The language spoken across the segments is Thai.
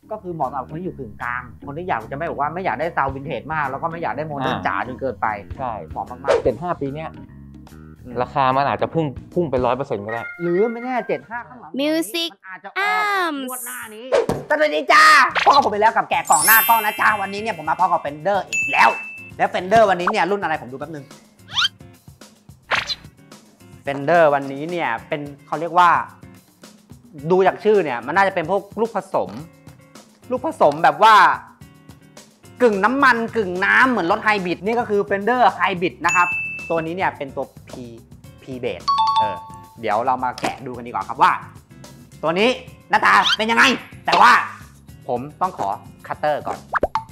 ก็คือเหมาะสำหรับคนที่อยู่กึ่งกลางคนที่อยากจะไม่บอกว่าไม่อยากได้ซาวด์วินเทจมากแล้วก็ไม่อยากได้โมเดิร์นจ๋าจนเกินไปใช่เหมาะมากๆ75 ปีเนี้ยราคามันอาจจะพุ่งไป 100% ก็ได้หรือไม่แน่75ข้างหลัง Music อาจจะออกงวดหน้านี้สวัสดีจ้าพ่อผมไปแล้วกับแกะกล่องหน้ากล้องนะจ้าวันนี้เนี่ยผมมาพร้อมกับ Fender อีกแล้วFender วันนี้เนี่ยรุ่นอะไรผมดูแป๊บนึง Fender วันนี้เนี่ยเป็นเขาเรียกว่าดูจากชื่อเนี่ยมันน่าจะเป็นพวกลูกผสมแบบว่ากึ่งน้ำมันกึ่งน้ำเหมือนรถไฮบริดนี่ก็คือ Fender Hybrid นะครับตัวนี้เนี่ยเป็นตัว P Bass เดี๋ยวเรามาแกะดูกันดีกว่าครับว่าตัวนี้หน้าตาเป็นยังไงแต่ว่าผมต้องขอคัตเตอร์ก่อน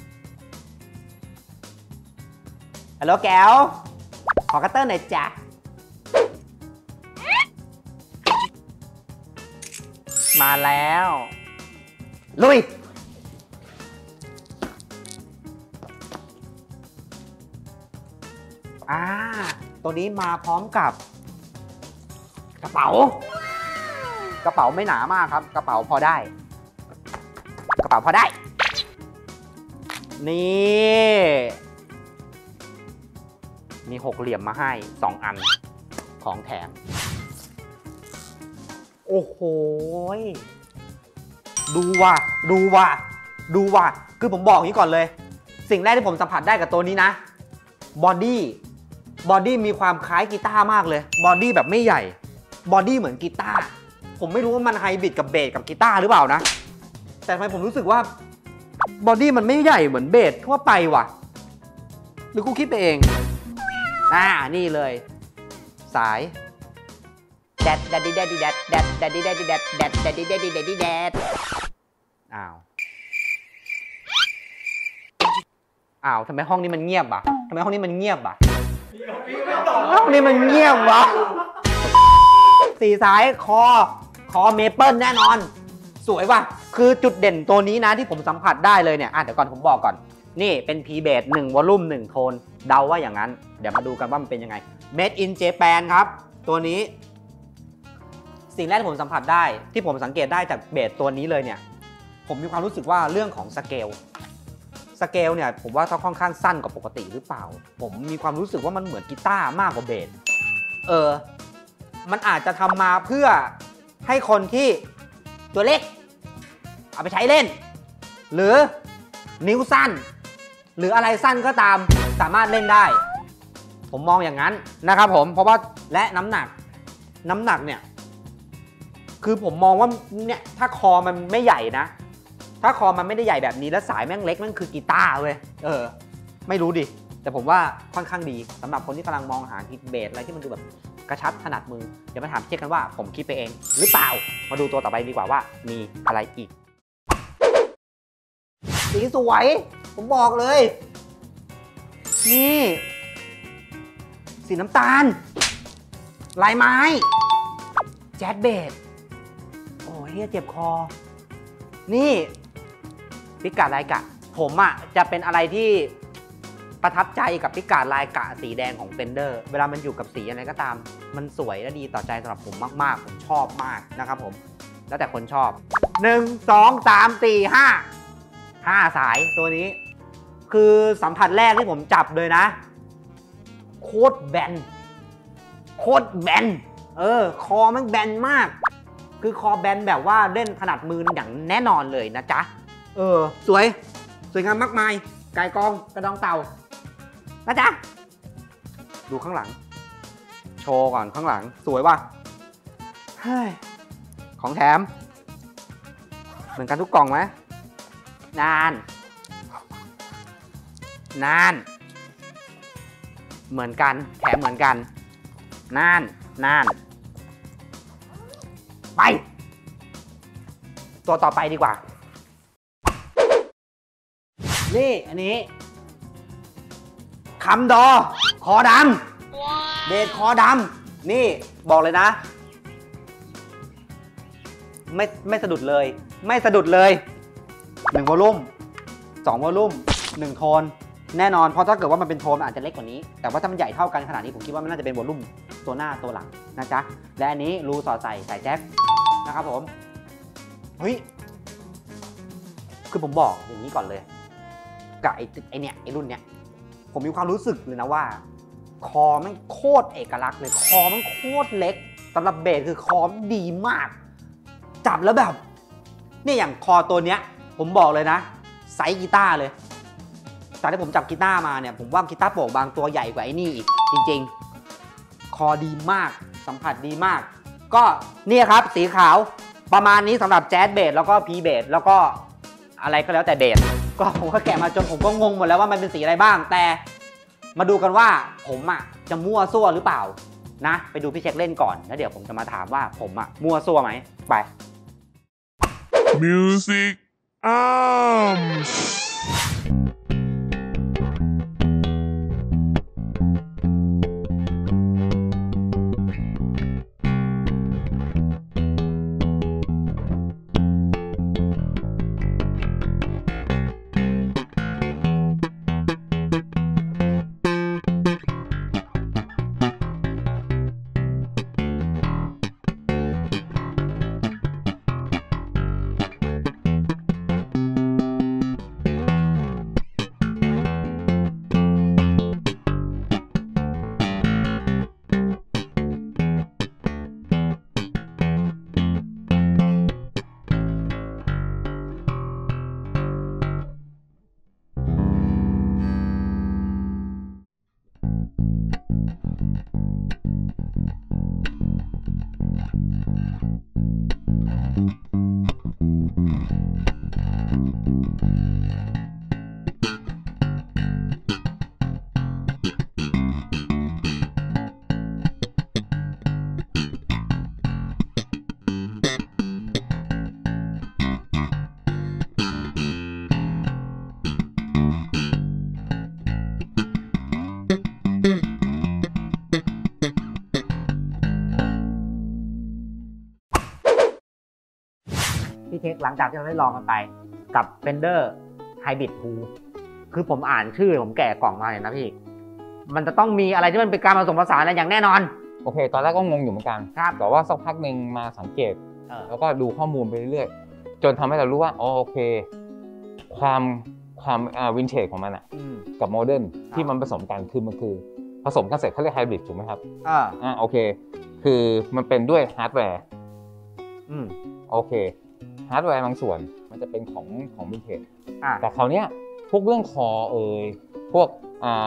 ฮัลโหลแก้วขอคัตเตอร์หน่อยจ้ะมาแล้วลุยตัวนี้มาพร้อมกับกระเป๋าไม่หนามากครับกระเป๋าพอได้นี่มี6เหลี่ยมมาให้2อันของแถมโอ้โหดูว่ะคือผมบอกอย่างนี้ก่อนเลยสิ่งแรกที่ผมสัมผัสได้กับตัวนี้นะบอดี้มีความคล้ายกีตาร์มากเลยบอดี้แบบไม่ใหญ่บอดี้เหมือนกีตาร์ผมไม่รู้ว่ามันไฮบริดกับเบสกับกีตาร์หรือเปล่านะแต่ทำไมผมรู้สึกว่าบอดี้มันไม่ใหญ่เหมือนเบสทั่วไปว่ะหรือกูคิดไปเองนี่เลยสายแดดอ้าวทำไมห้องนี้มันเงียบอ่ะห้องนี้มันเงียบวะ4 สายคอเมเปิลแน่นอนสวยว่ะคือจุดเด่นตัวนี้นะที่ผมสัมผัสได้เลยเนี่ยเดี๋ยวก่อนผมบอกก่อนนี่เป็น P Bass 1 วอลลุ่ม 1 โทนเดาว่าอย่างนั้นเดี๋ยวมาดูกันว่ามันเป็นยังไง Made in Japan ครับตัวนี้สิ่งแรกที่ผมสัมผัสได้ที่ผมสังเกตได้จากเบสตัวนี้เลยเนี่ยผมมีความรู้สึกว่าเรื่องของสเกลเนี่ยผมว่าต้องค่อนข้างสั้นกว่าปกติหรือเปล่าผมมีความรู้สึกว่ามันเหมือนกีตาร์มากกว่าเบสมันอาจจะทำมาเพื่อให้คนที่ตัวเล็กเอาไปใช้เล่นหรือนิ้วสั้นหรืออะไรสั้นก็ตามสามารถเล่นได้ผมมองอย่างนั้นนะครับผมเพราะว่าและน้ำหนักเนี่ยคือผมมองว่าเนี่ยถ้าคอมันไม่ใหญ่นะถ้าคอมันไม่ได้ใหญ่แบบนี้แล้วสายแม่งเล็กแม่งคือกีตาร์เว้ยไม่รู้ดิแต่ผมว่าค่อนข้างดีสำหรับคนที่กำลังมองหากีเบสอะไรที่มันดูแบบกระชับถนัดมือเดี๋ยวมาถามเช็คกันว่าผมคิดไปเองหรือเปล่ามาดูตัวต่อไปดีกว่าว่ามีอะไรอีกสีสวยผมบอกเลยนี่สีน้ำตาลลายไม้แจ๊สเบสโอ้ยเจ็บคอนี่พิกาดลายกะผมจะเป็นอะไรที่ประทับใจกับพิกาดลายกะสีแดงของ Fender เวลามันอยู่กับสีอะไรก็ตามมันสวยและดีต่อใจสำหรับผมมากๆผมชอบมากนะครับผมแล้วแต่คนชอบ1 2 3 4 5 สายตัวนี้คือสัมผัสแรกที่ผมจับเลยนะโคตรแบนคอมันแบนมากคือคอแบนแบบว่าเล่นถนัดมืออย่างแน่นอนเลยนะจ๊ะสวยงามมากมายไก่กองกระดองเต่านะจ๊ะดูข้างหลังโชว์ก่อนข้างหลังสวยว่ะของแถมเหมือนกันทุกกล่องไหมนานเหมือนกันแถมเหมือนกันนานไปตัวต่อไปดีกว่านี่อันนี้คำดอคอดำเบสคอดำนี่บอกเลยนะไม่สะดุดเลย1 วอลลุ่ม 2 วอลลุ่ม 1 โทนแน่นอนเพราะถ้าเกิดว่ามันเป็นโทนอาจจะเล็กกว่านี้แต่ว่าถ้ามันใหญ่เท่ากันขนาดนี้ผมคิดว่ามันน่าจะเป็นวอลลุ่มตัวหน้าตัวหลังนะจ๊ะและอันนี้รูสอดใส่แจ็คนะครับผมเฮ้ยคคือผมบอกอย่างนี้ก่อนเลยกับไอ้เนี่ยไอ้รุ่นเนี้ยผมมีความรู้สึกเลยนะว่าคอมันโคตรเอกลักษณ์เลยคอมันโคตรเล็กสำหรับเบสคือคอมันดีมากจับแล้วแบบเนี่ยอย่างคอตัวเนี้ยผมบอกเลยนะไซส์กีตาร์เลยจากที่ผมจับกีตาร์มาเนี่ยผมว่ากีตาร์โปร่งบางตัวใหญ่กว่าไอ้นี่อีกจริงๆคอดีมากสัมผัสดีมากก็เนี่ยครับสีขาวประมาณนี้สำหรับแจ๊สเบสแล้วก็พีเบสแล้วก็อะไรก็แล้วแต่เบสก็ผมก็แกะมาจนผมก็งงหมดแล้วว่ามันเป็นสีอะไรบ้างแต่มาดูกันว่าผมอ่ะจะมั่วซั่วหรือเปล่านะไปดูพี่เช็คเล่นก่อนแล้วเดี๋ยวผมจะมาถามว่าผมอ่ะมั่วซั่วไหมไป Music Arms พี่เช็คหลังจากที่เราได้ลองกันไปกับ Fender Hybrid 2คือผมอ่านชื่อผมแกะกล่องมาเนี่ยนะพี่มันจะต้องมีอะไรที่มันเป็นการผสมผสานอะไรอย่างแน่นอนโอเค ตอนแรกก็งงอยู่เหมือนกันครับแต่ว่าสักพักหนึ่งมาสังเกต แล้วก็ดูข้อมูลไปเรื่อยๆ จนทำให้เรารู้ว่าอ๋อโอเค ความวินเทจของมันอะกับโมเดิร์นที่มันผสมกันคือมันคือผสมกันเสร็จเขาเรียกไฮบริดถูกไหมครับโอเค คือมันเป็นด้วยฮาร์ดแวร์โอเคฮาร์ดแวร์บางส่วนมันจะเป็นของวินเทจแต่คราวเนี้ยพวกเรื่องคอพวก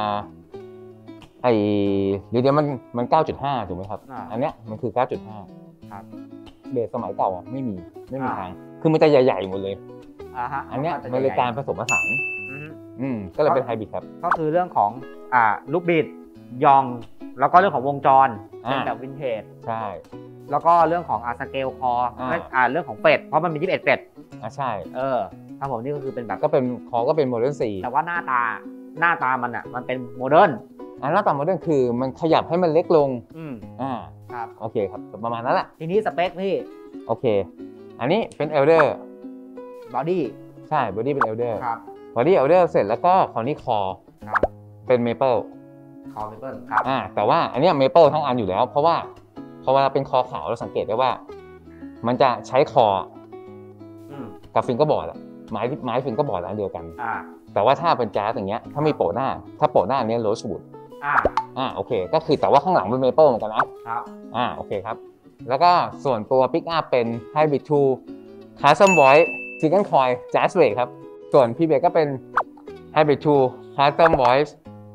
เดี๋ยวมัน 9.5 ถูกไหมครับอันเนี้ยมันคือ 9.5 ครับเบสสมัยเก่าอ่ะไม่มีทางคือมันจะใหญ่ๆหมดเลยอันเนี้ยมันเลยการผสมผสานก็เลยเป็นไฮบริดครับก็คือเรื่องของลูกบิดยองแล้วก็เรื่องของวงจรเป็นแบบวินเทจใช่แล้วก็เรื่องของสเกลคอเรื่องของเฟดเพราะมันมี21เฟดใช่ครับผมนี่ก็คือเป็นแบบก็เป็นคอก็เป็นโมเดิร์น4 แต่ว่าหน้าตามันมันเป็นโมเดิร์นหน้าตาโมเดิร์นคือมันขยับให้มันเล็กลงครับโอเคครับประมาณนั้นแหละทีนี้สเปคพี่โอเคอันนี้เป็นเอลเดอร์บอดี้ใช่บอดี้เป็นเอลเดอร์ครับบอดี้เอลเดอร์เสร็จแล้วก็คราวนี้คอเป็นเมเปิลคอเมเปิลครับแต่ว่าอันนี้เมเปิลทั้งอันอยู่แล้วเพราะว่าพอเวลาเป็นคอขาวเราสังเกตได้ว่ามันจะใช้คอกับฟิงเกอร์บอร์ดไม้ฟิงเกอร์บอร์ดอันเดียวกันแต่ว่าถ้าเป็นแจ๊สอย่างเงี้ยถ้ามีโปะหน้าถ้าโปะหน้าอันนี้โรสวูดโอเคก็คือแต่ว่าข้างหลังเป็นเมเปิลเหมือนกันนะครับโอเคครับแล้วก็ส่วนตัวปิกอัพเป็น Hybrid 2 Custom Voice Single Coil Jazz Bass ครับส่วนพี่เบสก็เป็น Hybrid 2 Custom Voice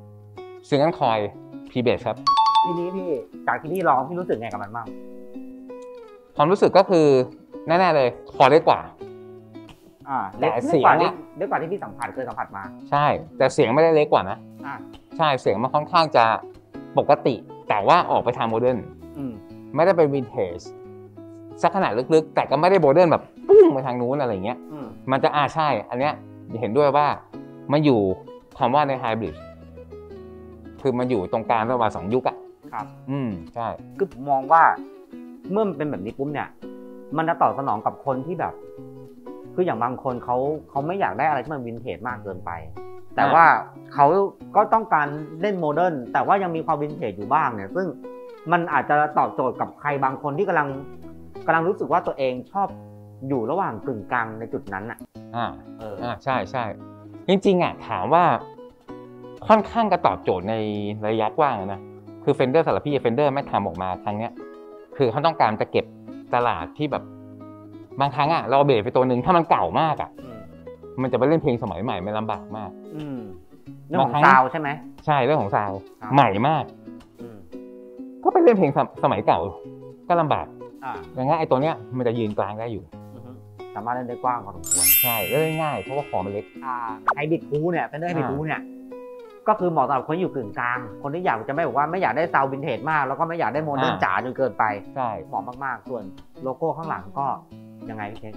Single Coil P Bass ครับทีนี้พี่จากที่พี่ลองพี่รู้สึกไงกับมันบ้างความรู้สึกก็คือแน่ๆเลยคอเล็กกว่าแต่เสียงเล็กกว่าที่พี่เคยสัมผัสมาใช่แต่เสียงไม่ได้เล็กกว่านะใช่เสียงมันค่อนข้างจะปกติแต่ว่าออกไปทางโมเดิร์นไม่ได้เป็นวินเทจสักขนาดลึกๆแต่ก็ไม่ได้โมเดิร์นแบบปุ้งไปทางนู้นอะไรเงี้ยมันจะใช่อันเนี้ยเห็นด้วยว่ามันอยู่คำว่าในไฮบริดคือมันอยู่ตรงกลางระหว่าง2ยุคครับใช่คือผมมองว่าเมื่อมันเป็นแบบนี้ปุ๊บเนี่ยมันจะตอบสนองกับคนที่แบบคืออย่างบางคนเขาไม่อยากได้อะไรที่มันวินเทจมากเกินไปแต่ว่าเขาก็ต้องการเล่นโมเดิร์นแต่ว่ายังมีความวินเทจอยู่บ้างเนี่ยซึ่งมันอาจจะตอบโจทย์กับใครบางคนที่กำลังรู้สึกว่าตัวเองชอบอยู่ระหว่างกึ่งกลางในจุดนั้นอ่ะใช่ใช่จริงๆถามว่าค่อนข้างจะตอบโจทย์ในระยะกว้างนะคือเฟนเดอร์สำหรับพี่เฟนเดอร์ไม่ทำออกมาครั้งเนี้ยคือเขาต้องการจะเก็บตลาดที่แบบบางครั้งเราเบรไปตัวหนึ่งถ้ามันเก่ามากมันจะไปเล่นเพลงสมัยใหม่มันลำบากมากเรื่องของซาวใช่ไหมใช่เรื่องของซาวใหม่มากก็ไปเล่นเพลงสมัยเก่าก็ลำบากอย่างงั้นไอ้ตัวเนี้ยมันจะยืนกลางได้อยู่สามารถเล่นได้กว้างพอสมควรใช่เล่นง่ายเพราะว่าของมันเล็กไฮบริดคูเนี่ยเป็นไฮบริดคูเนี่ยก็คือเหมาะสำหรับคนอยู่กึ่งกลางคนที่อยากจะไม่บอกว่าไม่อยากได้ซาวด์วินเทจมากแล้วก็ไม่อยากได้โมเดิร์นจ๋าจนเกินไปใช่เหมาะมากๆส่วนโลโก้ข้างหลังก็ยังไงพี่เค้ก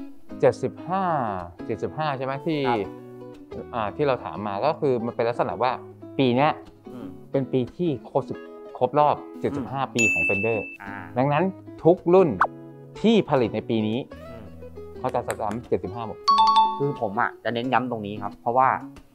75ใช่ไหมที่เราถามมาก็คือมันเป็นลักษณะว่าปีนี้เป็นปีที่ครบรอบ75ปีของ Fender ดังนั้นทุกรุ่นที่ผลิตในปีนี้เขาจะซ้ำ75หมดคือผมจะเน้นย้ำตรงนี้ครับเพราะว่า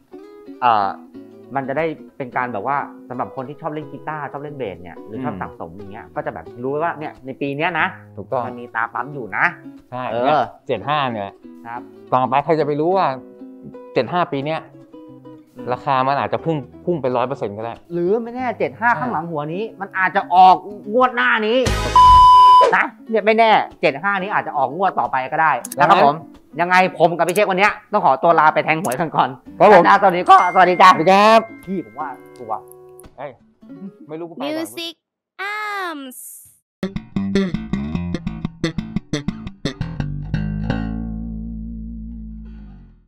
มันจะได้เป็นการแบบว่าสำหรับคนที่ชอบเล่นกีตาร์ชอบเล่นเบสเนี่ยหรือชอบสะสมอย่างเงี้ยก็จะแบบรู้ว่าเนี่ยในปีนี้นะถูกต้องมันมีตาปั๊มอยู่นะใช่75เนี่ยครับต่อไปใครจะไปรู้ว่า75ปีเนี้ยราคามันอาจจะพุ่งไป 100% ก็ได้หรือไม่แน่75ข้างหลังหัวนี้มันอาจจะออกงวดหน้านี้นะเนี่ยไม่แน่75นี้อาจจะออกงวดต่อไปก็ได้นะครับผมยังไงผมกับพี่เชควันนี้ต้องขอตัวลาไปแทงหวยกันก่อนครับผมตอนนี้ก็สวัสดีจ้าสวัสดีครับพี่ผมว่าถูกว่ะไม่รู้กูไป Music Arms